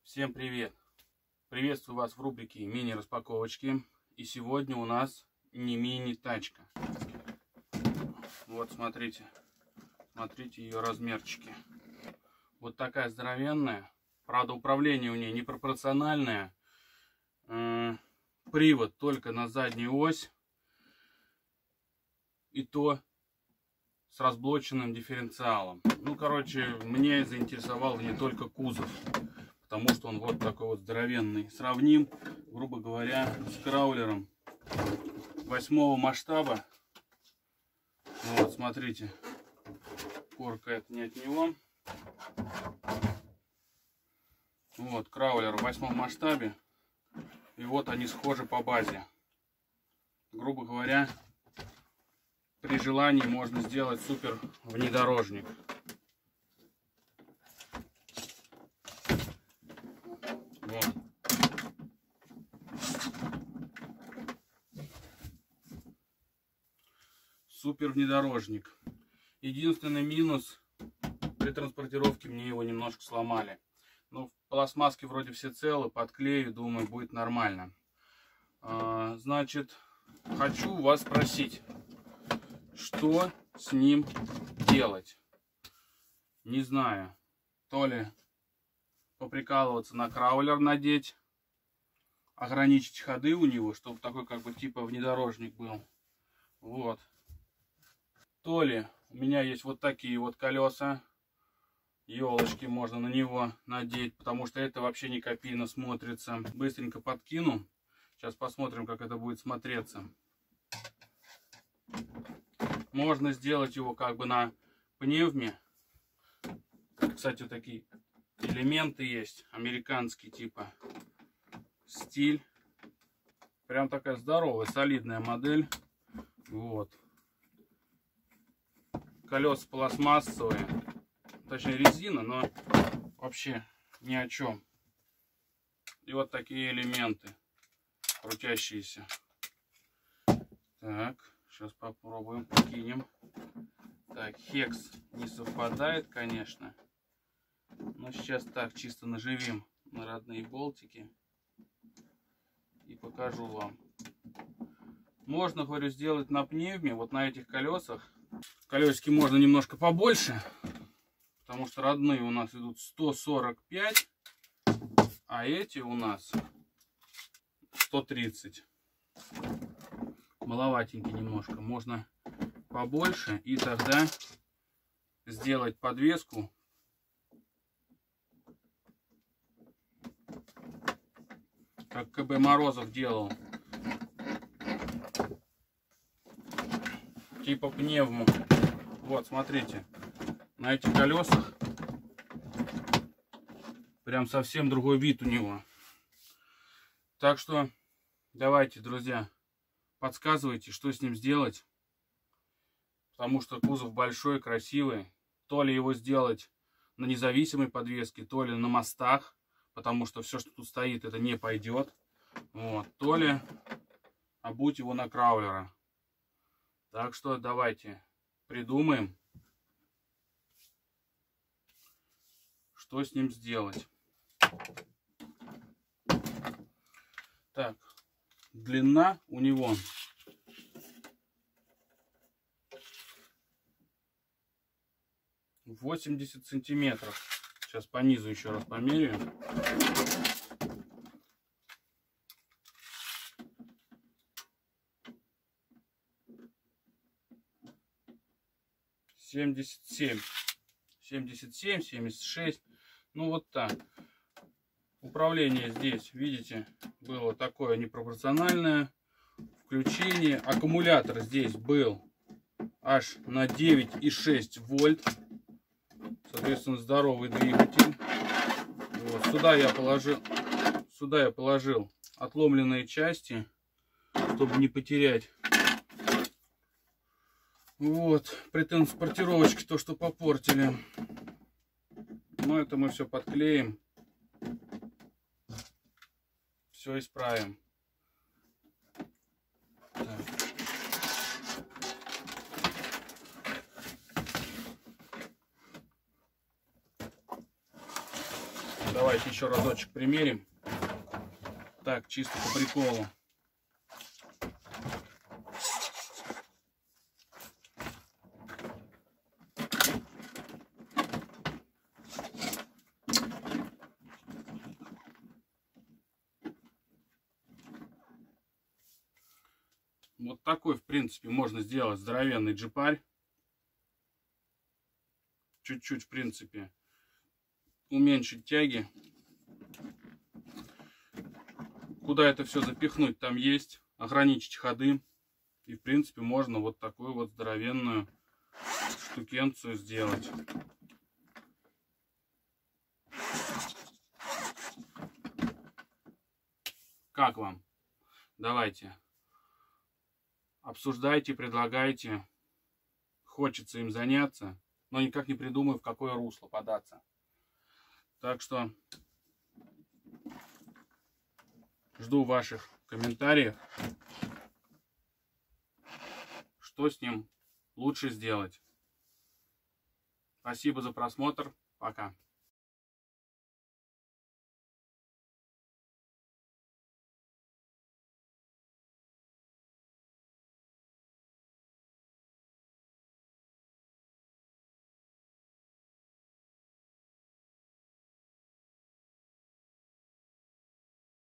Всем привет! Приветствую вас в рубрике мини-распаковочки. И сегодня у нас не мини-тачка. Вот смотрите. Смотрите ее размерчики. Вот такая здоровенная. Правда, управление у нее непропорциональное. Привод только на заднюю ось. И то с разблоченным дифференциалом. Ну, короче, мне заинтересовал не только кузов. Потому что он вот такой вот здоровенный. Сравним, грубо говоря, с краулером 8-го масштаба. Вот, смотрите. Корка это не от него. Вот, краулер в 8-м масштабе. И вот они схожи по базе. Грубо говоря, при желании можно сделать супер внедорожник. Вот. Супер внедорожник. Единственный минус: при транспортировке мне его немножко сломали. Но в пластмасске вроде все целы, подклею, думаю, будет нормально. Значит, хочу вас спросить, что с ним делать? Не знаю, то ли поприкалываться, на краулер надеть, ограничить ходы у него, чтобы такой как бы типа внедорожник был. Вот. То ли у меня есть вот такие вот колеса, елочки можно на него надеть, потому что это вообще не копийно смотрится. Быстренько подкину. Сейчас посмотрим, как это будет смотреться. Можно сделать его как бы на пневме. Кстати, вот такие элементы есть, американский типа стиль. Прям такая здоровая, солидная модель. Вот. Колеса пластмассовые, точнее резина, но вообще ни о чем. И вот такие элементы крутящиеся. Так, сейчас попробуем, кинем. Так, хекс не совпадает, конечно. Но сейчас так чисто наживим на родные болтики и покажу вам. Можно, говорю, сделать на пневме, вот на этих колесах. Колесики можно немножко побольше, потому что родные у нас идут 145, а эти у нас 130. Маловатенький немножко. Можно побольше и тогда сделать подвеску. Как КБ Морозов делал. Типа пневму. Вот, смотрите. На этих колесах прям совсем другой вид у него. Так что давайте, друзья, подсказывайте, что с ним сделать. Потому что кузов большой, красивый. То ли его сделать на независимой подвеске, то ли на мостах. Потому что все, что тут стоит, это не пойдет. Вот. То ли обуть его на краулера. Так что давайте придумаем, что с ним сделать. Так, длина у него 80 сантиметров. Сейчас по низу еще раз померяю. Семьдесят семь, 76. Ну вот так. Управление здесь, видите, было такое непропорциональное. Включение. Аккумулятор здесь был аж на 9,6 вольт. Соответственно, здоровый двигатель. Вот. Сюда я положил отломленные части, чтобы не потерять. Вот, при транспортировочке то, что попортили. Но это мы все подклеим. Все исправим. Так. Давайте еще разочек примерим. Так, чисто по приколу. Вот такой, в принципе, можно сделать здоровенный джипарь. Чуть-чуть, в принципе, уменьшить тяги. Куда это все запихнуть, там есть. Ограничить ходы. И, в принципе, можно вот такую вот здоровенную штукенцию сделать. Как вам? Давайте. Обсуждайте, предлагайте. Хочется им заняться, но никак не придумаю, в какое русло податься. Так что жду ваших комментариев, что с ним лучше сделать. Спасибо за просмотр. Пока.